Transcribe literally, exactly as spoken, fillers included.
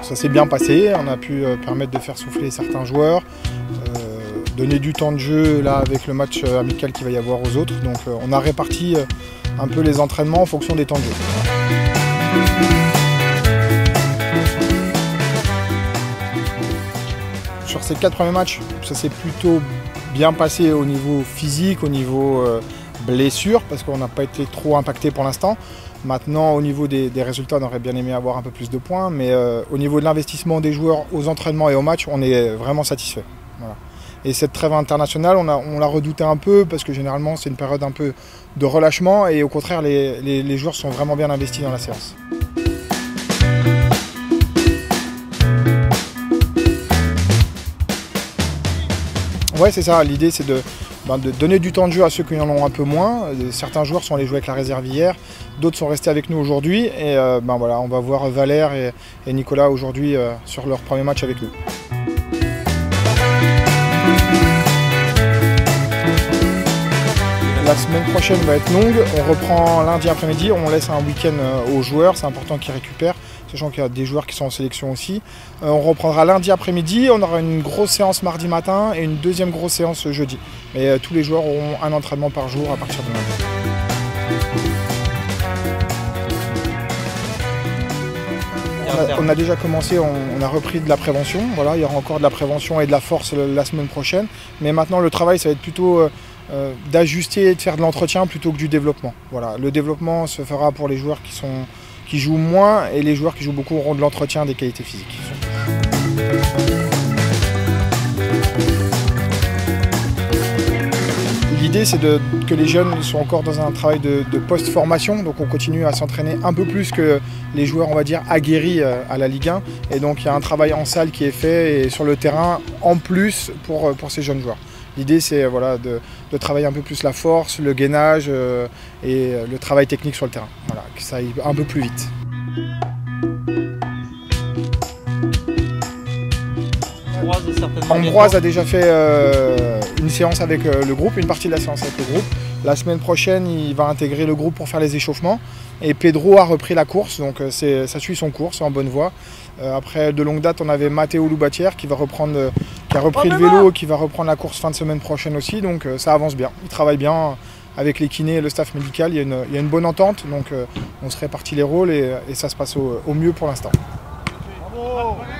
ça s'est bien passé, on a pu euh, permettre de faire souffler certains joueurs, euh, donner du temps de jeu là avec le match euh, amical qu'il va y avoir aux autres. Donc euh, on a réparti euh, un peu les entraînements en fonction des temps de jeu. Sur ces quatre premiers matchs, ça s'est plutôt bien passé au niveau physique, au niveau euh, blessure, parce qu'on n'a pas été trop impacté pour l'instant. Maintenant, au niveau des, des résultats, on aurait bien aimé avoir un peu plus de points, mais euh, au niveau de l'investissement des joueurs aux entraînements et aux matchs, on est vraiment satisfait. Voilà. Et cette trêve internationale, on, a, on l'a redouté un peu, parce que généralement, c'est une période un peu de relâchement, et au contraire, les, les, les joueurs sont vraiment bien investis dans la séance. Ouais, c'est ça. L'idée, c'est de, ben, de donner du temps de jeu à ceux qui en ont un peu moins. Certains joueurs sont allés jouer avec la réserve hier, d'autres sont restés avec nous aujourd'hui. Et euh, ben, voilà, on va voir Valère et, et Nicolas aujourd'hui euh, sur leur premier match avec nous. La semaine prochaine va être longue. On reprend lundi après-midi. On laisse un week-end aux joueurs. C'est important qu'ils récupèrent, sachant qu'il y a des joueurs qui sont en sélection aussi. Euh, on reprendra lundi après-midi, on aura une grosse séance mardi matin et une deuxième grosse séance jeudi. Et euh, tous les joueurs auront un entraînement par jour à partir de lundi. On a, on a déjà commencé, on, on a repris de la prévention. Voilà, il y aura encore de la prévention et de la force la semaine prochaine. Mais maintenant le travail, ça va être plutôt euh, euh, d'ajuster et de faire de l'entretien plutôt que du développement. Voilà, le développement se fera pour les joueurs qui sont qui jouent moins, et les joueurs qui jouent beaucoup auront de l'entretien des qualités physiques. L'idée, c'est de, que les jeunes sont encore dans un travail de, de post-formation, donc on continue à s'entraîner un peu plus que les joueurs, on va dire, aguerris à la Ligue un, et donc il y a un travail en salle qui est fait et sur le terrain en plus pour, pour ces jeunes joueurs. L'idée, c'est voilà, de, de travailler un peu plus la force, le gainage euh, et le travail technique sur le terrain. Voilà, que ça aille un peu plus vite. Ambroise a déjà fait euh, une séance avec euh, le groupe, une partie de la séance avec le groupe. La semaine prochaine, il va intégrer le groupe pour faire les échauffements. Et Pedro a repris la course, donc euh, ça suit son cours, c'est en bonne voie. Euh, après, de longue date, on avait Matteo Loubatière qui va reprendre, euh, qui a repris le vélo, qui va reprendre la course fin de semaine prochaine aussi. Donc euh, ça avance bien. Il travaille bien avec les kinés et le staff médical. Il y a une, il y a une bonne entente, donc euh, on se répartit les rôles et, et ça se passe au, au mieux pour l'instant. Bravo.